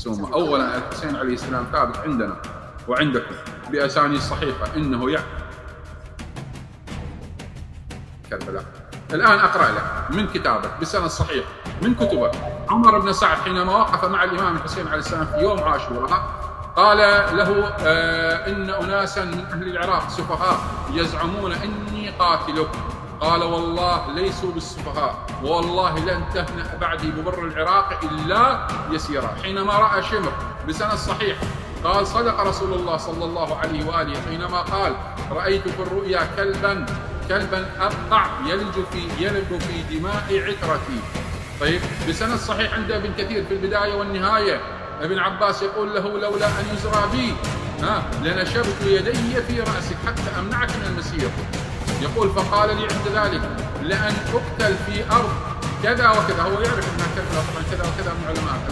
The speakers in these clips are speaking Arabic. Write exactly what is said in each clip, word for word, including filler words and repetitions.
ثم أولا الحسين عليه السلام ثابت عندنا وعندكم بأسانيد صحيحة إنه يع كربلاء. الآن أقرأ لك من كتابه بسند صحيح من كتبه. عمر بن سعد حينما وقف مع الإمام الحسين عليه السلام في يوم عاشوراء قال له آه إن أناسا من أهل العراق سفهاء يزعمون إني قاتلك. قال والله ليسوا بالسفهاء، والله لن تهنأ بعدي ببر العراق إلا يسيرا. حينما رأى شمر بسند صحيح قال صدق رسول الله صلى الله عليه وآله حينما قال رأيت في الرؤيا كلبا كلبا أبقع يلج في يلج في دماء عترتي. طيب بسند صحيح عند ابن كثير في البداية والنهاية ابن عباس يقول له لولا أن يزرى بي ها لنشبت يدي في رأسك حتى أمنعك من المسير. يقول فقال لي عند ذلك لأن أقتل في أرض كذا وكذا، هو يعرف أنها كذا طبعا كذا وكذا من علماء،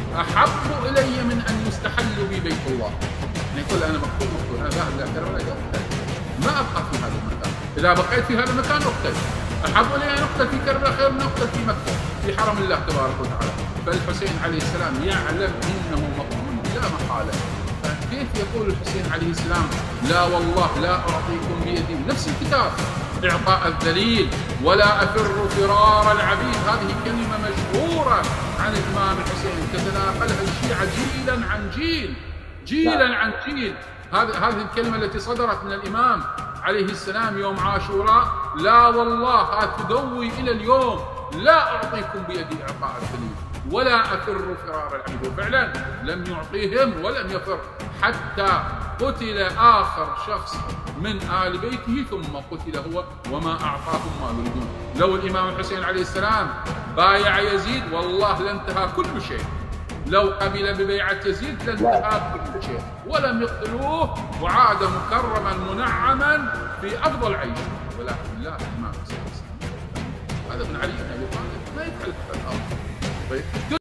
أحب إلي من أن يستحل بي بيت الله. يعني يقول أنا مقتول مقتول أنا ذاهب إلى كربلاء ما أبقى في هذا المكان، إذا بقيت في هذا المكان أقتل، أحب إلي أن أقتل في كربلاء خير من أقتل في مكة في حرم الله تبارك وتعالى. فالحسين عليه السلام يعلم أنه مقتول لا محالة. فكيف يقول الحسين عليه السلام لا والله لا أعطيكم بيدي؟ نفس الكتاب إعطاء الذليل ولا أفر فرار العبيد، هذه كلمة مشهورة عن الإمام الحسين تتناقلها الشيعة جيلا عن جيل جيلا عن جيل. هذه الكلمة التي صدرت من الإمام عليه السلام يوم عاشوراء لا والله تدوي إلى اليوم لا أعطيكم بيدي إعطاء الذليل ولا أفر فرار العبيد. وفعلا لم يعطيهم ولم يفر حتى قتل آخر شخص من آل بيته ثم قتل هو وما أعطاهم ما يريدون. لو الإمام الحسين عليه السلام بايع يزيد والله لانتهى كل شيء، لو قبل ببيعة يزيد لانتهى كل شيء، ولم يقتلوه وعاد مكرما منعما في أفضل عيش. ولكن لا الإمام الحسين هذا ابن علي بن أبي طالب ما يفعل هذا الأمر. طيب